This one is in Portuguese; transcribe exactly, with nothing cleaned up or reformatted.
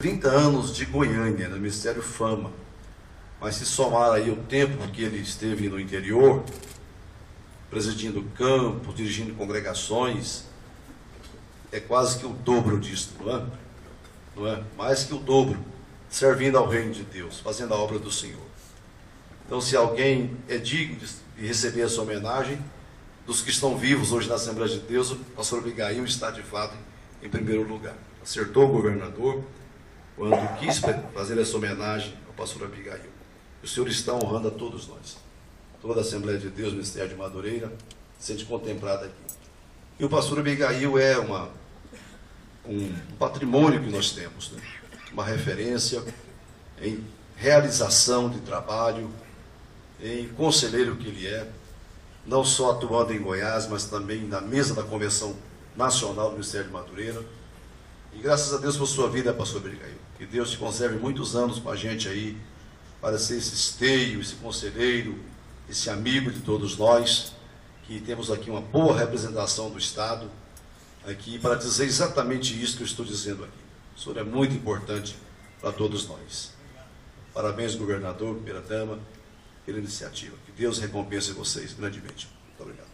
trinta anos de Goiânia, no Ministério Fama, mas se somar aí o tempo que ele esteve no interior, presidindo campos, dirigindo congregações, é quase que o dobro disso, não é? Não é? Mais que o dobro, servindo ao reino de Deus, fazendo a obra do Senhor. Então, se alguém é digno de receber essa homenagem, dos que estão vivos hoje na Assembleia de Deus, o pastor Abigail está de fato em primeiro lugar. Acertou o governador quando quis fazer essa homenagem ao pastor Abigail. O Senhor está honrando a todos nós. Toda a Assembleia de Deus, Ministério de Madureira, sente contemplada aqui. E o pastor Abigail é uma, um patrimônio que nós temos, né? Uma referência em realização de trabalho, em conselheiro que ele é, não só atuando em Goiás, mas também na mesa da Convenção Nacional do Ministério de Madureira. E graças a Deus por sua vida, pastor Abigail. Que Deus te conserve muitos anos com a gente aí, para ser esse esteio, esse conselheiro, esse amigo de todos nós, que temos aqui uma boa representação do Estado, aqui para dizer exatamente isso que eu estou dizendo aqui. O senhor é muito importante para todos nós. Parabéns, governador, primeira dama, pela iniciativa. Que Deus recompense vocês grandemente. Muito obrigado.